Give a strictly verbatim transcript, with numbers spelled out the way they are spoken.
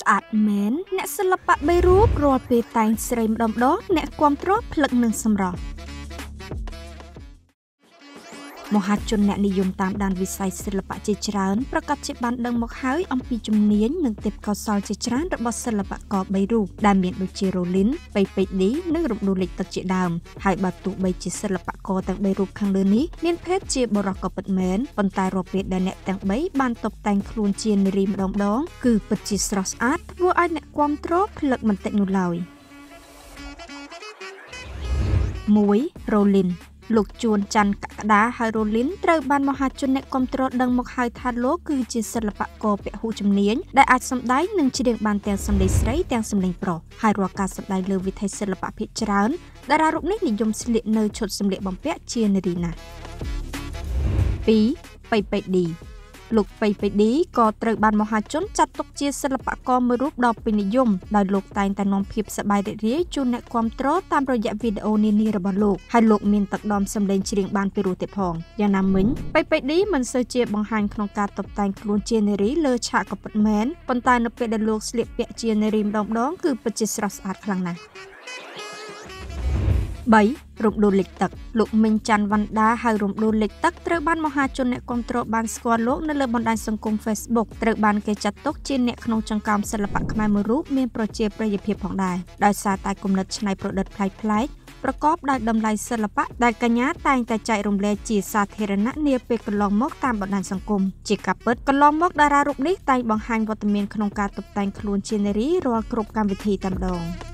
ស្អាតមែនអ្នកសិល្បៈបីរូបរាល់ពេលតែងស្រីម្ដងៗអ្នកគាំទ្រផ្លឹកនឹងសម្រស់មហាជនអ្នកនិយមតាមដានវិស័យសិល្បៈជាច្រើនប្រកាសជាបានដឹងមកហើយអំពីជំនាញនិងទេពកោសល្យជាច្រើនរបស់សិល្បករបីរូបដែលមានដូចជា Rolin ប៉ៃប៉ៃឌីនិងរំដួលលិចទឹកជាដើមហើយបើទោះបីជាសិល្បករទាំងបីរូបខាងលើនេះមានភេទជាបុរសក៏ពិតមែនប៉ុន្តែរាល់ពេលដែលអ្នកទាំងបីបានតុបតែងខ្លួនជានារីម្ដងៗគឺពិតជាស្រស់ស្អាតធ្វើឲ្យអ្នកគាំទ្រផ្លឹកមិនតិចនោះឡើយមួយ Rolinលោកជួនច័ន្ទកក្កដាហើយ Rolin ត្រូវបានមហាជនអ្នកគាំទ្រដឹងមកហើយថាលោកគឺជាសិល្បករពហុជំនាញដែលអាចសម្ដែងនិងច្រៀងបានទាំងសម្លេងស្រីទាំងសម្លេងប្រុសហើយរាល់ការសម្ដែងលើវិថីសិល្បៈភាគច្រើនតារារូបនេះនិយមស្លៀកនៅឈុតសម្លៀកបំពាក់ជានារីណាស់ពីរ ប៉ៃប៉ៃឌីលោកប៉ៃប៉ៃឌីក៏ត្រូវបានមហាជនចាត់ទុកជាសិល្បករមួយរូបដ៏ពេញនិយមដោយលោកតែងតែនាំភាពសប្បាយរីករាយជូនអ្នកគាំទ្រតាមរយៈវីដេអូនានារបស់លោកហើយលោកមានទឹកដមសម្លេងច្រៀងបានពីរោះទៀតផងយ៉ាងណាមិញប៉ៃប៉ៃឌីមិនសូវជាបង្ហាញក្នុងការតុបតែងខ្លួនជានារីលើឆាកក៏ពិតមែនប៉ុន្តែនៅពេលដែលលោកស្លៀកពាក់ជានារីម្ដងៗគឺពិតជាស្រស់ស្អាតខ្លាំងណាស់បីរំដួលលិចទឹកលោកមីងច័ន្ទវណ្ណដាហើយរំដួលលិចទឹកត្រូវបានមហាជនអ្នកគាំទ្របានស្គាល់លោកនៅលើបណ្ដាញសង្គម Facebook ត្រូវបានគេចាត់ទុកជាអ្នកក្នុងចង្កោមសិល្បៈខ្មែរមួយរូបមានប្រជាប្រិយភាពផងដែរដោយសារតែគំនិតច្នៃប្រឌិតប្លែកៗប្រកបដោយតម្លៃសិល្បៈដែលកញ្ញាតែងតែចែករំលែកជាសាធារណៈនាពេលកន្លងមកតាមបណ្ដាញសង្គមជាការពិតកន្លងមកតារារូបនេះតែងបង្ហាញវត្តមានក្នុងការតុបតែងខ្លួនជានារីរាល់គ្រប់កម្មវិធីតែម្ដង